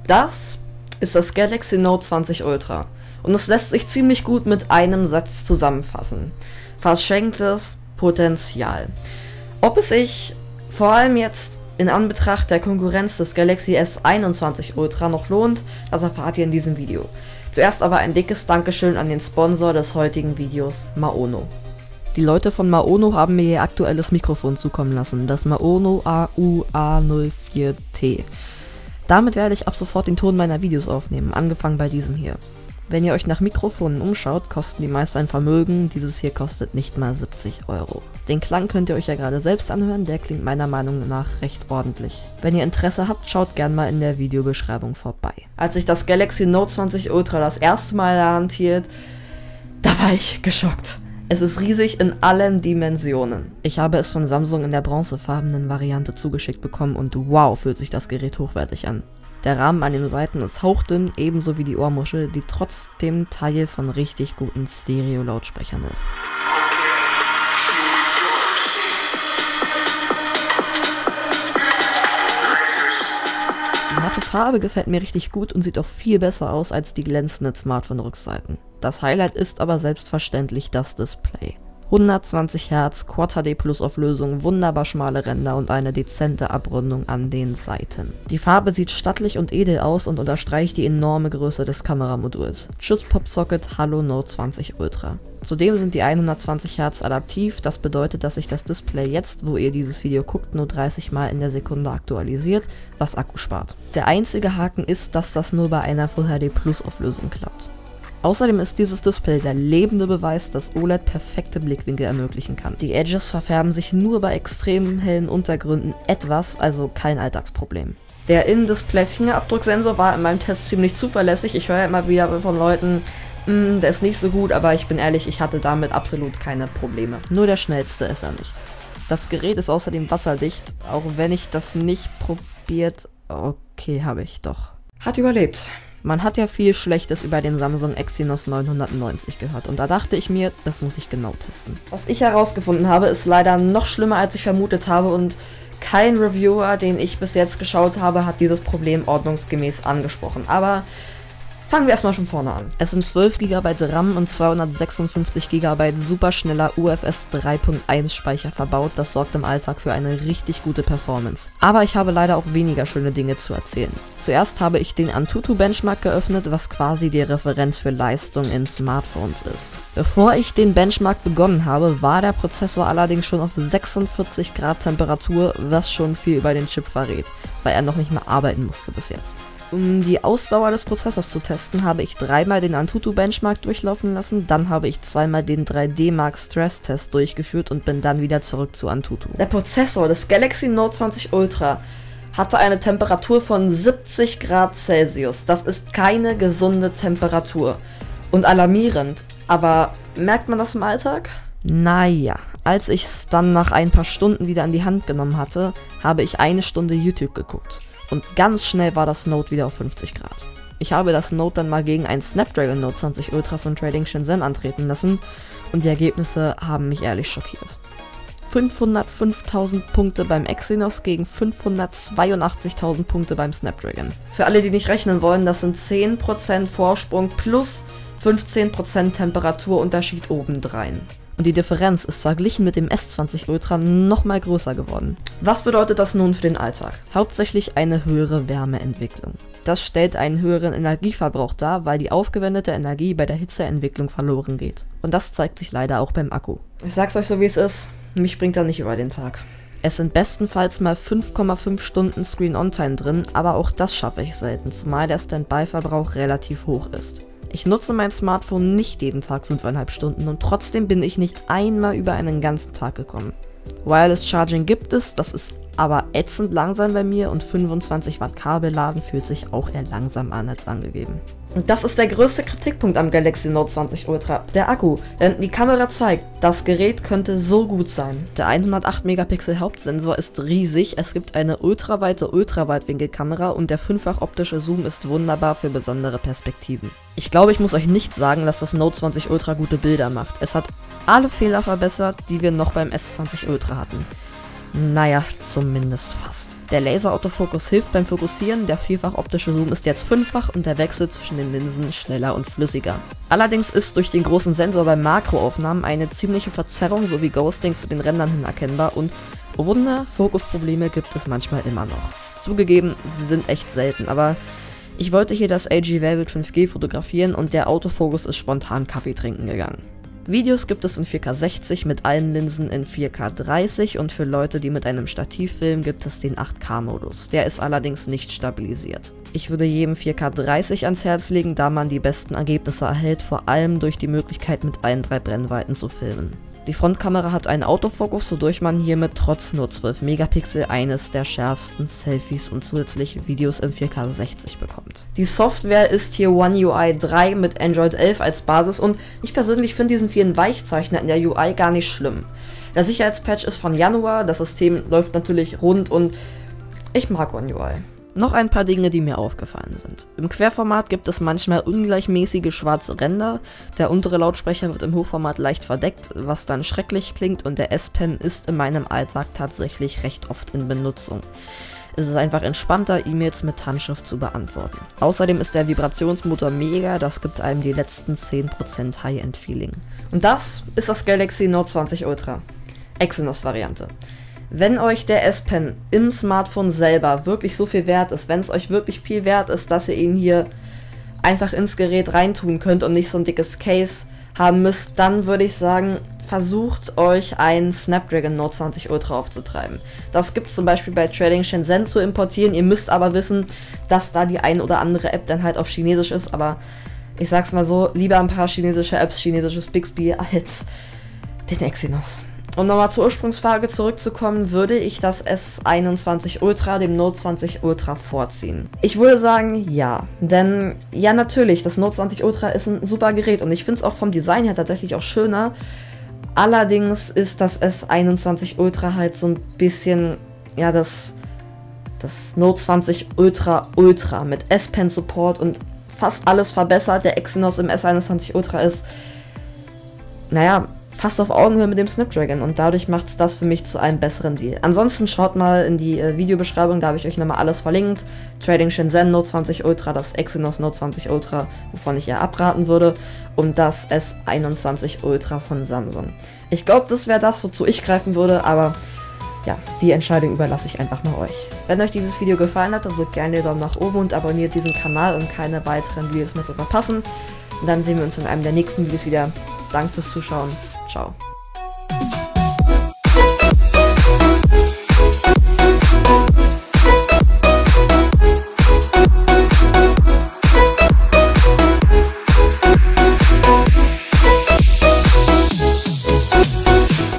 Das ist das Galaxy Note 20 Ultra und es lässt sich ziemlich gut mit einem Satz zusammenfassen. Verschenktes Potenzial. Ob es sich vor allem jetzt in Anbetracht der Konkurrenz des Galaxy S21 Ultra noch lohnt, das erfahrt ihr in diesem Video. Zuerst aber ein dickes Dankeschön an den Sponsor des heutigen Videos, Maono. Die Leute von Maono haben mir ihr aktuelles Mikrofon zukommen lassen, das Maono AU-A04T. Damit werde ich ab sofort den Ton meiner Videos aufnehmen, angefangen bei diesem hier. Wenn ihr euch nach Mikrofonen umschaut, kosten die meist ein Vermögen, dieses hier kostet nicht mal 70 Euro. Den Klang könnt ihr euch ja gerade selbst anhören, der klingt meiner Meinung nach recht ordentlich. Wenn ihr Interesse habt, schaut gern mal in der Videobeschreibung vorbei. Als ich das Galaxy Note 20 Ultra das erste Mal in der Hand hielt, da war ich geschockt. Es ist riesig in allen Dimensionen. Ich habe es von Samsung in der bronzefarbenen Variante zugeschickt bekommen und wow, fühlt sich das Gerät hochwertig an. Der Rahmen an den Seiten ist hauchdünn, ebenso wie die Ohrmuschel, die trotzdem Teil von richtig guten Stereo-Lautsprechern ist. Die matte Farbe gefällt mir richtig gut und sieht auch viel besser aus als die glänzenden Smartphone-Rückseiten. Das Highlight ist aber selbstverständlich das Display. 120 Hertz, Quad HD Plus Auflösung, wunderbar schmale Ränder und eine dezente Abrundung an den Seiten. Die Farbe sieht stattlich und edel aus und unterstreicht die enorme Größe des Kameramoduls. Tschüss PopSocket Halo Note 20 Ultra. Zudem sind die 120 Hertz adaptiv, das bedeutet, dass sich das Display jetzt, wo ihr dieses Video guckt, nur 30 Mal in der Sekunde aktualisiert, was Akku spart. Der einzige Haken ist, dass das nur bei einer Full HD Plus Auflösung klappt. Außerdem ist dieses Display der lebende Beweis, dass OLED perfekte Blickwinkel ermöglichen kann. Die Edges verfärben sich nur bei extrem hellen Untergründen etwas, also kein Alltagsproblem. Der In-Display-Fingerabdrucksensor war in meinem Test ziemlich zuverlässig. Ich höre immer wieder von Leuten, der ist nicht so gut, aber ich bin ehrlich, ich hatte damit absolut keine Probleme. Nur der schnellste ist er nicht. Das Gerät ist außerdem wasserdicht, auch wenn ich das nicht probiert... Okay, habe ich doch. Hat überlebt. Man hat ja viel Schlechtes über den Samsung Exynos 990 gehört und da dachte ich mir, das muss ich genau testen. Was ich herausgefunden habe, ist leider noch schlimmer, als ich vermutet habe und kein Reviewer, den ich bis jetzt geschaut habe, hat dieses Problem ordnungsgemäß angesprochen. Aber fangen wir erstmal von vorne an. Es sind 12 GB RAM und 256 GB superschneller UFS 3.1 Speicher verbaut, das sorgt im Alltag für eine richtig gute Performance. Aber ich habe leider auch weniger schöne Dinge zu erzählen. Zuerst habe ich den Antutu Benchmark geöffnet, was quasi die Referenz für Leistung in Smartphones ist. Bevor ich den Benchmark begonnen habe, war der Prozessor allerdings schon auf 46 Grad Temperatur, was schon viel über den Chip verrät, weil er noch nicht mal arbeiten musste bis jetzt. Um die Ausdauer des Prozessors zu testen, habe ich dreimal den Antutu Benchmark durchlaufen lassen, dann habe ich zweimal den 3D Mark Stress Test durchgeführt und bin dann wieder zurück zu Antutu. Der Prozessor des Galaxy Note 20 Ultra hatte eine Temperatur von 70 Grad Celsius. Das ist keine gesunde Temperatur. Und alarmierend. Aber merkt man das im Alltag? Naja, als ich es dann nach ein paar Stunden wieder in die Hand genommen hatte, habe ich eine Stunde YouTube geguckt. Und ganz schnell war das Note wieder auf 50 Grad. Ich habe das Note dann mal gegen ein Snapdragon Note 20 Ultra von Trading Shenzhen antreten lassen und die Ergebnisse haben mich ehrlich schockiert. 505.000 Punkte beim Exynos gegen 582.000 Punkte beim Snapdragon. Für alle, die nicht rechnen wollen, das sind 10% Vorsprung plus 15% Temperaturunterschied obendrein. Und die Differenz ist verglichen mit dem S20 Ultra nochmal größer geworden. Was bedeutet das nun für den Alltag? Hauptsächlich eine höhere Wärmeentwicklung. Das stellt einen höheren Energieverbrauch dar, weil die aufgewendete Energie bei der Hitzeentwicklung verloren geht. Und das zeigt sich leider auch beim Akku. Ich sag's euch so wie es ist, mich bringt er nicht über den Tag. Es sind bestenfalls mal 5,5 Stunden Screen-On-Time drin, aber auch das schaffe ich selten, zumal der Standby-Verbrauch relativ hoch ist. Ich nutze mein Smartphone nicht jeden Tag 5,5 Stunden und trotzdem bin ich nicht einmal über einen ganzen Tag gekommen. Wireless Charging gibt es, das ist aber ätzend langsam bei mir und 25 Watt Kabelladen fühlt sich auch eher langsam an als angegeben. Und das ist der größte Kritikpunkt am Galaxy Note 20 Ultra, der Akku. Denn die Kamera zeigt, das Gerät könnte so gut sein. Der 108 Megapixel Hauptsensor ist riesig, es gibt eine ultraweite Ultraweitwinkelkamera und der 5-fach optische Zoom ist wunderbar für besondere Perspektiven. Ich glaube, ich muss euch nicht sagen, dass das Note 20 Ultra gute Bilder macht. Es hat alle Fehler verbessert, die wir noch beim S20 Ultra hatten. Naja, zumindest fast. Der Laser-Autofokus hilft beim Fokussieren, der vierfach optische Zoom ist jetzt fünffach und der Wechsel zwischen den Linsen schneller und flüssiger. Allerdings ist durch den großen Sensor bei Makroaufnahmen eine ziemliche Verzerrung sowie Ghosting zu den Rändern hin erkennbar und, oh Wunder, Fokusprobleme gibt es manchmal immer noch. Zugegeben, sie sind echt selten, aber ich wollte hier das LG Velvet 5G fotografieren und der Autofokus ist spontan Kaffee trinken gegangen. Videos gibt es in 4K 60 mit allen Linsen in 4K 30 und für Leute, die mit einem Stativ filmen, gibt es den 8K-Modus. Der ist allerdings nicht stabilisiert. Ich würde jedem 4K 30 ans Herz legen, da man die besten Ergebnisse erhält, vor allem durch die Möglichkeit mit allen 3 Brennweiten zu filmen. Die Frontkamera hat einen Autofokus, wodurch man hiermit trotz nur 12 Megapixel eines der schärfsten Selfies und zusätzlich Videos in 4K 60 bekommt. Die Software ist hier One UI 3 mit Android 11 als Basis und ich persönlich finde diesen vielen Weichzeichner in der UI gar nicht schlimm. Der Sicherheitspatch ist von Januar, das System läuft natürlich rund und ich mag One UI. Noch ein paar Dinge, die mir aufgefallen sind. Im Querformat gibt es manchmal ungleichmäßige schwarze Ränder, der untere Lautsprecher wird im Hochformat leicht verdeckt, was dann schrecklich klingt und der S-Pen ist in meinem Alltag tatsächlich recht oft in Benutzung. Es ist einfach entspannter, E-Mails mit Handschrift zu beantworten. Außerdem ist der Vibrationsmotor mega, das gibt einem die letzten 10% High-End-Feeling. Und das ist das Galaxy Note 20 Ultra. Exynos-Variante. Wenn euch der S-Pen im Smartphone selber wirklich so viel wert ist, wenn es euch wirklich viel wert ist, dass ihr ihn hier einfach ins Gerät reintun könnt und nicht so ein dickes Case haben müsst, dann würde ich sagen, versucht euch einen Snapdragon Note 20 Ultra aufzutreiben. Das gibt es zum Beispiel bei Trading Shenzhen zu importieren, ihr müsst aber wissen, dass da die ein oder andere App dann halt auf Chinesisch ist, aber ich sag's mal so, lieber ein paar chinesische Apps, chinesisches Bixby als den Exynos. Um nochmal zur Ursprungsfrage zurückzukommen, würde ich das S21 Ultra dem Note 20 Ultra vorziehen. Ich würde sagen, ja. Denn, ja natürlich, das Note 20 Ultra ist ein super Gerät und ich finde es auch vom Design her tatsächlich auch schöner. Allerdings ist das S21 Ultra halt so ein bisschen, ja, das Note 20 Ultra mit S-Pen Support und fast alles verbessert. Der Exynos im S21 Ultra ist, naja, fast auf Augenhöhe mit dem Snapdragon und dadurch macht es das für mich zu einem besseren Deal. Ansonsten schaut mal in die Videobeschreibung, da habe ich euch nochmal alles verlinkt. Trading Shenzhen Note 20 Ultra, das Exynos Note 20 Ultra, wovon ich ja abraten würde, und das S21 Ultra von Samsung. Ich glaube, das wäre das, wozu ich greifen würde, aber ja, die Entscheidung überlasse ich einfach mal euch. Wenn euch dieses Video gefallen hat, dann drückt gerne den Daumen nach oben und abonniert diesen Kanal, um keine weiteren Videos mehr zu verpassen. Und dann sehen wir uns in einem der nächsten Videos wieder. Danke fürs Zuschauen. Ciao.